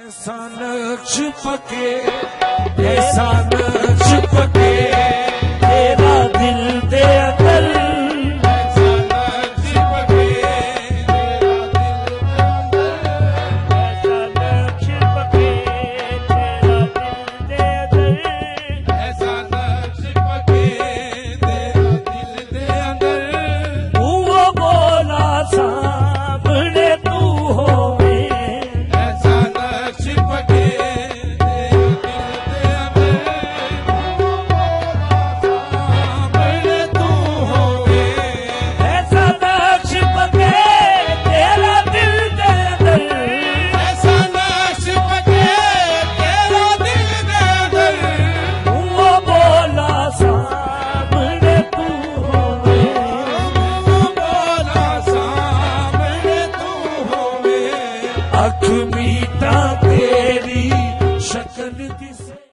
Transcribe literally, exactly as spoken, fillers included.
ऐसा नक्श पके ऐसा नक्श पके तेरा दिल दे अंदर ऐसा नक्श पके तेरा दिल दे अंदर ऐसा नक्श पके तेरा दिल दे अंदर ऐसा नक्श पके तेरा दिल दे अंदर तू वो बोला सामने तू होवे ऐसा नक्श पके अख मीटा तेरी शक्ल दिसे।